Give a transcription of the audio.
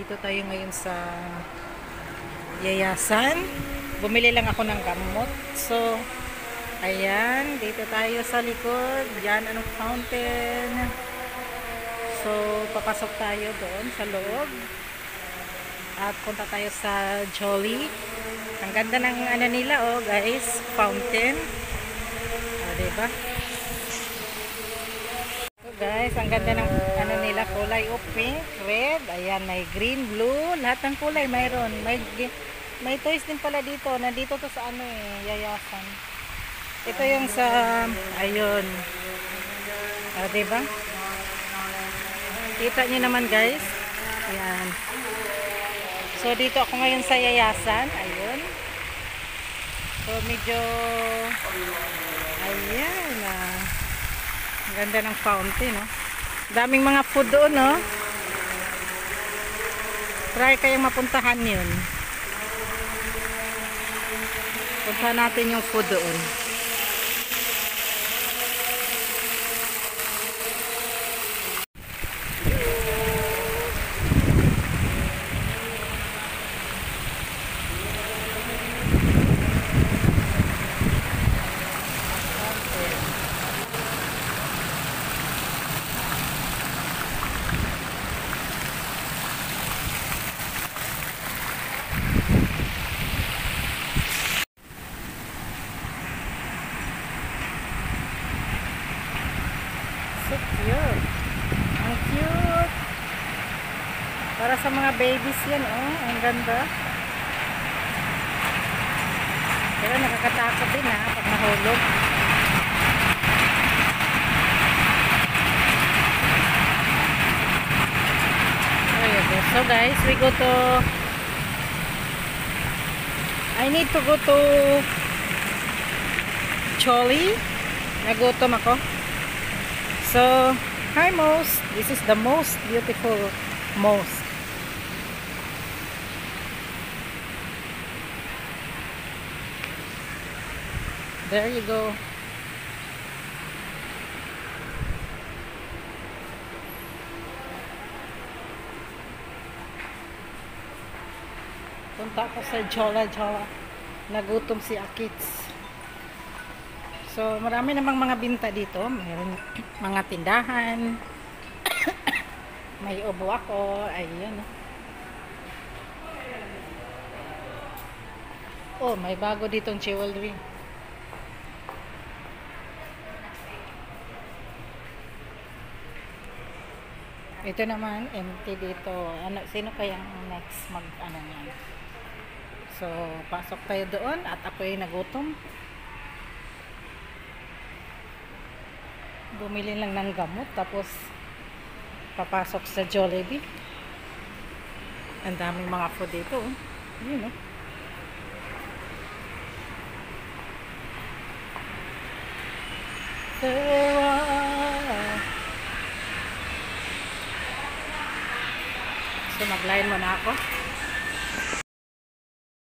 Dito tayo ngayon sa Yayasan. Bumili lang ako ng gamot. So, ayan. Dito tayo sa likod. Diyan, anong fountain. So, papasok tayo doon sa loob. At punta tayo sa Jolly. Ang ganda ng ano nila, oh guys. Fountain. O, diba? So guys, ang ganda ng ano nila, kulay o pink, red, ayan, may green, blue, lahat ng kulay mayroon. May toys din pala dito. Nandito to sa ano Yayasan. Ito yung sa ayun. O, diba? Kita nyo naman guys. Ayan. So dito ako ngayon sa Yayasan. Ayun. So medyo ayan ang ganda ng fountain, no? Daming mga food doon, no? Try kayong mapuntahan yun. Punta natin yung food doon. So cute. Ang cute. Para sa mga babies yan, oh. Ang ganda. Pero nakakatakot din, ha, pag nahulog. So guys, we go to I need to go to Jolly. Nagutom ako. So, hi Most. This is the most beautiful mosque. There you go. Punta ako sa Jola. Nagutom si Akits. So, marami namang mga binta dito. Mayroon mga tindahan. May ubo ako. Ayan. Oh, may bago ditong jewelry. Ito naman, empty dito. Ano, sino kayang next mag-ano niyan? So, pasok tayo doon at ako'y nagutom. Bumili lang ng gamot tapos papasok sa Jollibee. Ang daming mga food dito. Yun, So, mag-line muna ako.